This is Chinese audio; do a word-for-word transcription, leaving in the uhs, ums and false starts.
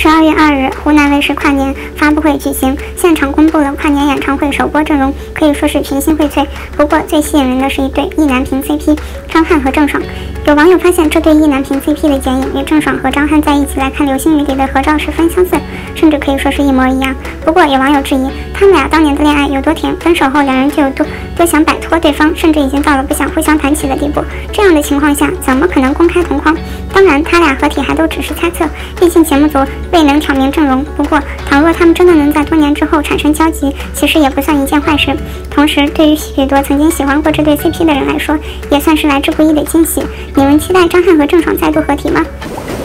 十二月二日，湖南卫视跨年发布会举行，现场公布了跨年演唱会首播阵容，可以说是群星荟萃。不过最吸引人的是一对意难平 C P， 张翰和郑爽。有网友发现这对意难平 C P 的剪影与郑爽和张翰在一起来看流星雨里的合照十分相似，甚至可以说是一模一样。不过有网友质疑，他们俩当年的恋爱有多甜，分手后两人就有多多想摆脱对方，甚至已经到了不想互相谈起的地步。这样的情况下，怎么可能公开同框？当然，他俩合体还都只是猜测，毕竟节目组未能挑明阵容。不过，倘若他们真的能在多年之后产生交集，其实也不算一件坏事。同时，对于许多曾经喜欢过这对 C P 的人来说，也算是来之不易的惊喜。你们期待张翰和郑爽再度合体吗？